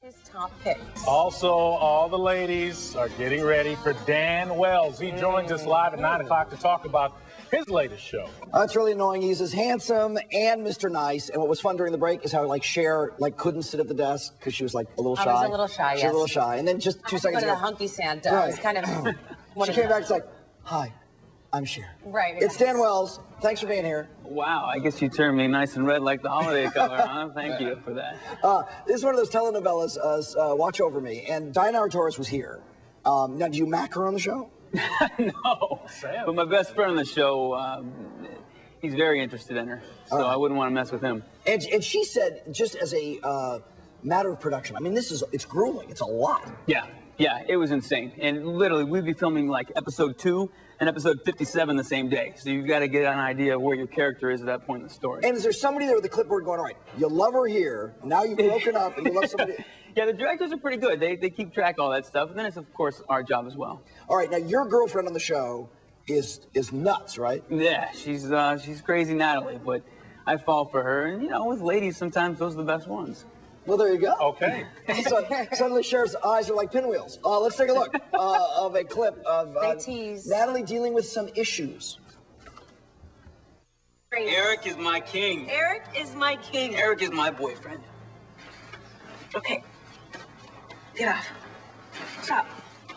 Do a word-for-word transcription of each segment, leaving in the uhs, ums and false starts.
His top picks. Also, all the ladies are getting ready for Dan Wells. He joins us live at nine o'clock to talk about his latest show. Uh, it's really annoying. He's as handsome and Mister Nice. And what was fun during the break is how like Cher like couldn't sit at the desk because she was like a little shy. I was a little shy. She Yes. was a little shy. And then just two I seconds to go to ago, the hunky Santa. Right. It was kind of. She came back. It's like, hi, I'm Cher. Right. It's Dan Wells. Thanks for being here. Wow, I guess you turned me nice and red like the holiday color, huh? Thank you for that. Uh, this is one of those telenovelas, uh, uh, Watch Over Me, and Diana Artois was here. Um, now, do you mac her on the show? No, Sam. but my best friend on the show, um, he's very interested in her, so right. I wouldn't want to mess with him. And, and she said, just as a uh, matter of production, I mean, this is, it's grueling. It's a lot. Yeah, yeah, it was insane. And literally, we'd be filming like episode two and episode fifty-seven the same day. So you've got to get an idea of where your character is at that point in the story. And is there somebody there with the clipboard going, all right, you love her here, now you've broken up, and you love somebody... Yeah, the directors are pretty good. They, they keep track of all that stuff. And then it's, of course, our job as well. All right, now your girlfriend on the show is is nuts, right? Yeah, she's, uh, she's crazy Natalie, but I fall for her. And, you know, with ladies, sometimes those are the best ones. Well, there you go. Okay. So, suddenly Cher's eyes are like pinwheels. Uh, let's take a look uh, of a clip of uh, They tease. Natalie dealing with some issues. Eric is my king. Eric is my king. Eric is my boyfriend. Okay. Get off. Stop.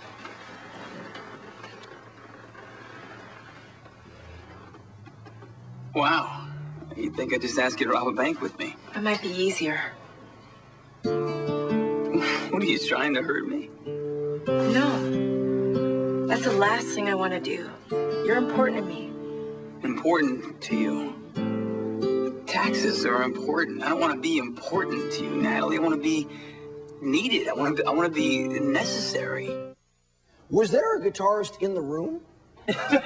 Wow. You'd think I'd just ask you to rob a bank with me. It might be easier. What are you trying to hurt me? No. That's the last thing I want to do. You're important to me. Important to you. Taxes are important. I don't want to be important to you, Natalie. I want to be needed. I want to. I want to be necessary. Was there a guitarist in the room? Because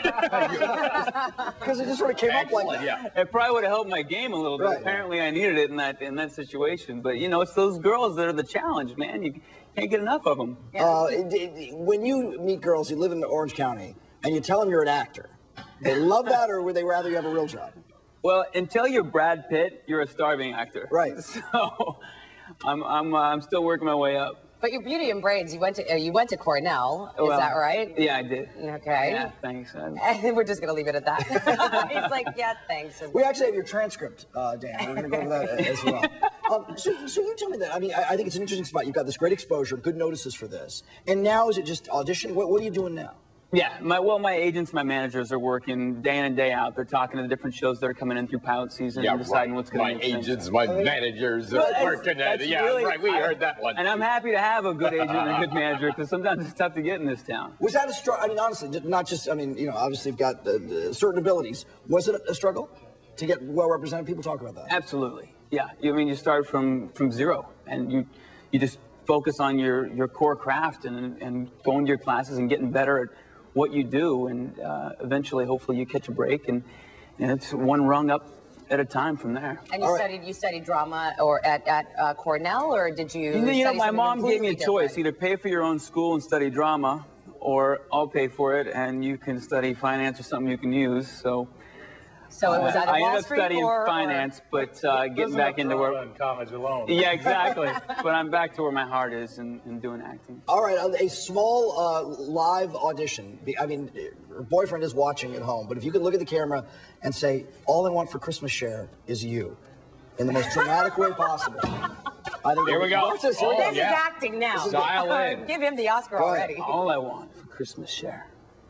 it just sort of came up like that. Yeah. It probably would have helped my game a little bit. Right. Apparently, I needed it in that in that situation. But you know, it's those girls that are the challenge, man. You can't get enough of them. Uh, it- it- when you meet girls, you live in Orange County, and you tell them you're an actor, they love that, or would they rather you have a real job? Well, until you're Brad Pitt, you're a starving actor. Right. So, I'm I'm uh, I'm still working my way up. But your beauty and braids, you went to uh, you went to Cornell, is Well, that right? Yeah, I did. Okay. Yeah, thanks. I- And we're just gonna leave it at that. He's like, yeah, thanks. We actually have your transcript, uh, Dan. We're going to go over that as well. Um, so, so you tell me that. I mean, I, I think it's an interesting spot. You've got this great exposure, good notices for this. And now is it just auditioning? What, what are you doing now? Yeah, my well, my agents, my managers are working day in and day out. They're talking to the different shows that are coming in through pilot season Yeah, and deciding right. what's going My to be interesting. agents, my managers Well, are that's- working at that's it. Yeah, really- right. We I- heard that one. And I'm happy to have a good agent and a good manager because sometimes it's tough to get in this town. Was that a struggle? I mean, honestly, not just, I mean, you know, obviously you've got uh, uh, certain abilities. Was it a struggle to get well represented? People talk about that. Absolutely. Yeah. You I mean you start from from zero and you you just focus on your your core craft and and going to your classes and getting better at what you do, and uh, eventually, hopefully, you catch a break, and, and it's one rung up at a time from there. And you All right. studied you studied drama or at, at uh, Cornell, or did you? You know, you know study my something mom gave me a completely choice: different? either pay for your own school and study drama, or I'll pay for it, and you can study finance or something you can use. So. So it was either I Wall ended up Street studying or, finance, but uh, getting Doesn't back have to into run work. in college alone. Yeah, exactly. But I'm back to where my heart is and, and doing acting. All right, a small uh, live audition. I mean, her boyfriend is watching at home, but if you could look at the camera and say, all I want for Christmas, Cher, is you, in the most dramatic way possible. I think Here we go. Watch this, here we Oh, go. This yeah. is acting now. Dial in. Give him the Oscar Go ahead. already. All I want for Christmas, Cher,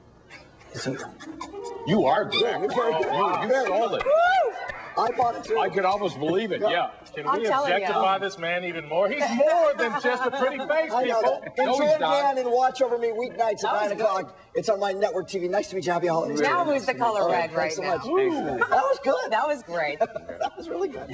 is you. You are good. Yeah, you're very good. You, you stole it. I bought it too. I could almost believe it. Yeah. Can I'm we telling you. objectify this man even more? He's more than just a pretty face, I know people. that. No, Enjoy he's it not. again and watch over me weeknights at That was nine o'clock. It's on my network T V. Nice to meet you. Happy holidays. Now who's the color All red right thanks so now? much. Ooh. That was good. That was great. That was really good.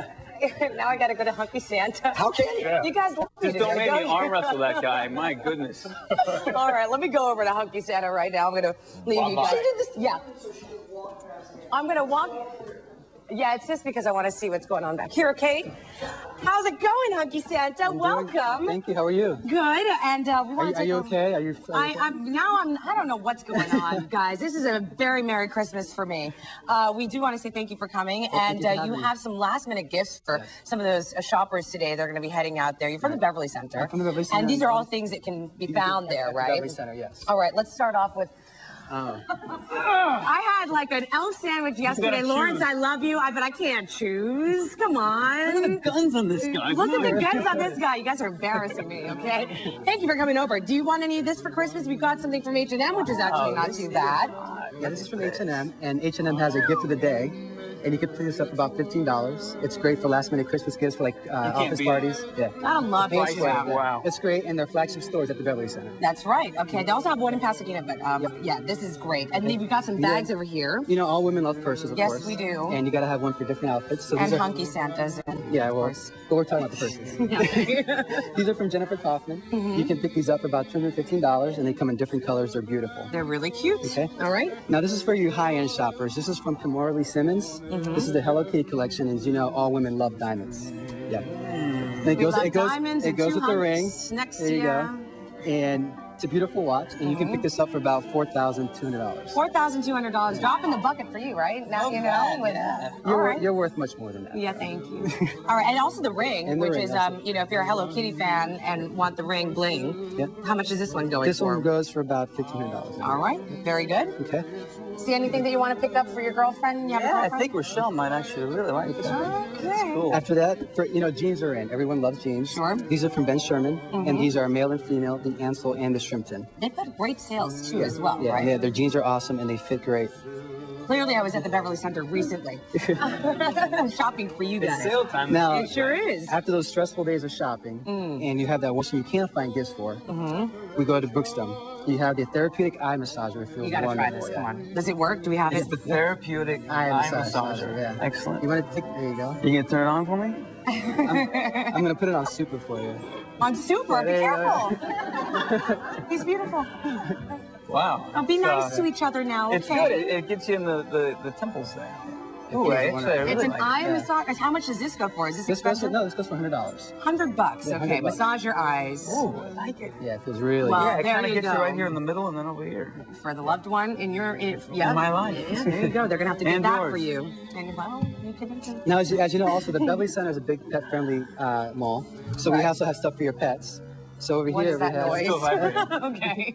Now I got to go to Hunky Santa. How can you? Yeah. You guys love me Just don't today, make me you? arm wrestle that guy. My goodness. All right, let me go over to Hunky Santa right now. I'm going to leave you Bye-bye. guys. Yeah. I'm going to walk. Yeah, it's just because I want to see what's going on back here, okay? How's it going, Hunky Santa? I'm doing- Welcome. Thank you. How are you? Good, and uh, we Are want you, to are take you a- okay? Are you? Are you I, I'm now. I'm. I don't know what's going on, guys. This is a very Merry Christmas for me. Uh, we do want to say thank you for coming, Well, and thank you uh, for you having have some last-minute gifts for Yes. some of those uh, shoppers today. They're going to be heading out there. You're from the Beverly Center, I'm from the Beverly Center. and these are all things that can be found there, At the right? Beverly Center, yes. All right. Let's start off with. Oh. I had like an elf sandwich yesterday. gotta Lawrence, choose. I love you, I, but I can't choose. Come on. Look at the guns on this guy. Look at the Come on. guns on this guy. You guys are embarrassing me, okay? Thank you for coming over. Do you want any of this for Christmas? We got something from H and M, which is actually Oh, not this too is bad. Yeah, this is from H and M, and H and M has a gift of the day, and you can pick this up for about fifteen dollars. It's great for last-minute Christmas gifts for like uh, can't office beat parties. Yeah. I love It's H great. and M. Wow. It's great, and they're flagship stores at the Beverly Center. That's right. Okay, they also have one in Pasadena, but um, yeah, this is great. And then we've got some bags over here. You know, all women love purses, of Yes, course. we do. And you got to have one for different outfits. So And these are, hunky Santas. And Yeah, of well, course. but we're talking about the purses. These are from Jennifer Kaufman. Mm-hmm. You can pick these up for about two hundred fifteen dollars, and they come in different colors. They're beautiful. They're really cute. Okay. All right. Now, this is for you high-end shoppers. This is from Kimora Lee Simmons. Mm-hmm. This is the Hello Kitty collection, and as you know, all women love diamonds. Yeah. And it We goes, love it goes, diamonds it and goes two with the ring. hunks next there to you you. go. And it's a beautiful watch, and you can Mm-hmm. pick this up for about four thousand two hundred dollars. Four thousand two hundred dollars. Drop in the bucket for you, right? Now you know. With, You're, all wor- right. you're worth much more than that. Yeah, thank you. All right, and also the ring, And the which ring, is, also. um, you know, if you're a Hello Kitty fan and want the ring bling, Yeah. how much is this one going This for? one goes for about fifteen hundred dollars. All right, very good. Okay. See anything that you want to pick up for your girlfriend? You have a Yeah, I girlfriend? think Rochelle might actually really like this one. Okay. Cool. After that, for you know, jeans are in. Everyone loves jeans. Sure. These are from Ben Sherman, Mm-hmm. and these are male and female, the Ansel and the Shrimpton. They've got great sales too, as well, Yeah, right? yeah, their jeans are awesome and they fit great. Clearly, I was at the Beverly Center recently. I'm shopping for you guys. It's sale time. Now, It sure is. after those stressful days of shopping, Mm. and you have that one you can't find gifts for, Mm-hmm. we go to Brookstone. You have the therapeutic eye massager. It feels You gotta try wonderful. this. Come on. Does it work? Do we have It's it? the therapeutic Eye eye massager, massager. yeah. Excellent. You want to take? There you go. You gonna turn it on for me? I'm gonna put it on super for you. On super. Be there you careful. He's beautiful. Wow. Oh, be It's, nice uh, to each other now. It's okay? good. It, it gets you in the, the, the temples there. Ooh, It is actually, I wonderful. really It's an like eye it. massage. How much does this go for? Is this This goes for expensive? no. This goes for hundred dollars. Hundred bucks. Yeah, Okay, 100 bucks. massage your eyes Ooh, I like it. Yeah, it feels really Well, Yeah, it there kind of you gets you go. right here in the middle and then over here. for the loved one in your in, yeah. In my life. Yeah, there you go. They're gonna have to do And that yours. for you. And well, you can. you can- Now, as you, as you know, also the Beverly Center is a big pet-friendly uh, mall, so we Right. also have stuff for your pets. So over What here is that we have. noise? Still vibrating. Okay.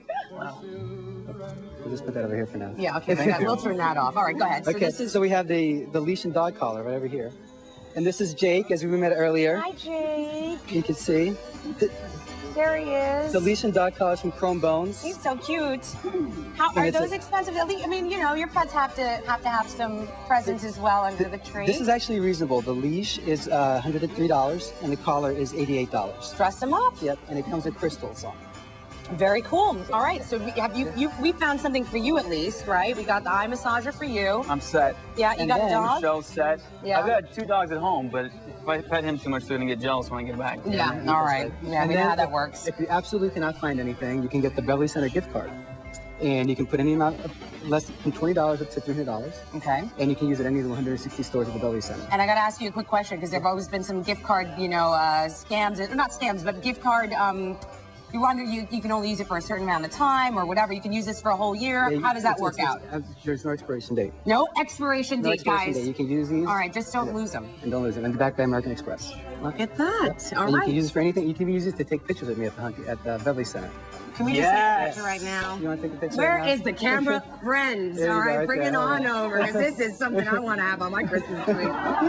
We'll just put that over here for now. Yeah. Okay. But we'll turn that off. All right. Go ahead. So Okay, this is. so we have the the leash and dog collar right over here, and this is Jake, as we met earlier. Hi, Jake. You can see the, There he is. the leash and dog collars from Chrome Bones. He's so cute. How And are it's a- those expensive? At least, I mean, you know, your pets have to have to have some presents as well under the tree. This is actually reasonable. The leash is uh, one hundred three dollars, and the collar is eighty-eight dollars. Dress them up. Yep, and it comes with crystals on. Very cool. All right. So we have you, you we found something for you at least, right? We got the eye massager for you. I'm set. Yeah, you And got a then dog? Michelle's set. Yeah. I've got two dogs at home, but if I pet him too much, they're gonna get jealous when I get back. Yeah. All right. Yeah, And we know then how that if- works. If you absolutely cannot find anything, you can get the Beverly Center gift card. And you can put any amount of less than twenty dollars up to three hundred dollars. Okay. And you can use it at any of the one hundred sixty stores at the Beverly Center. And I got to ask you a quick question because there have always been some gift card, you know, uh, scams, or not scams, but gift card. Um, you wonder you, you can only use it for a certain amount of time or whatever. You can use this for a whole year. Yeah, How does that it's- work it's- out? it's- uh, There's no expiration date. No expiration No date, expiration guys. date. You can use these. All right, just don't lose them. And don't lose them. And backed by American Express. Look at that. All and you right. can use it for anything. You can use it to take pictures of me at the Hunky, at the Beverly Center. Can we just take a Yes. picture right now? You want to take a picture? Where right now? is the camera? Friends, There you all go, right, right bring there. it on over, because this is something I want to have on my Christmas tree.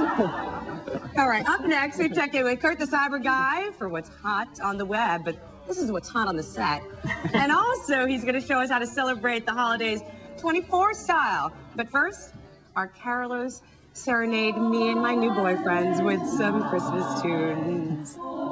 All right, up next, we check in with Kurt the Cyber Guy for what's hot on the web, but this is what's hot on the set. And also, he's going to show us how to celebrate the holidays twenty-four style. But first, our carolers serenade me and my new boyfriends with some Christmas tunes.